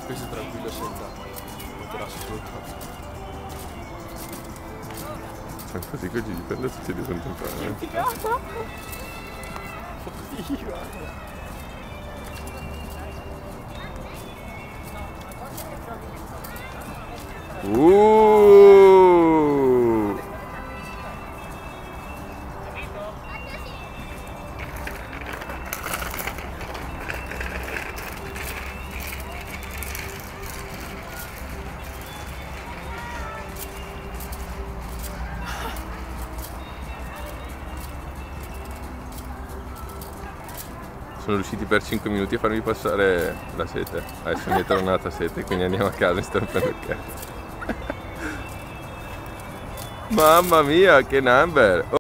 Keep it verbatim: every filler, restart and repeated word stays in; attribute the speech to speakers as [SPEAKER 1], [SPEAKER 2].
[SPEAKER 1] Questo è tranquillo senza materasso sotto.
[SPEAKER 2] Cioè, così che giri per le si di contemplare. Uh! Sono riusciti per cinque minuti a farmi passare la sete. Adesso mi è tornata sete, quindi andiamo a casa e sto rompendo il cazzo. Mamma mia, che number!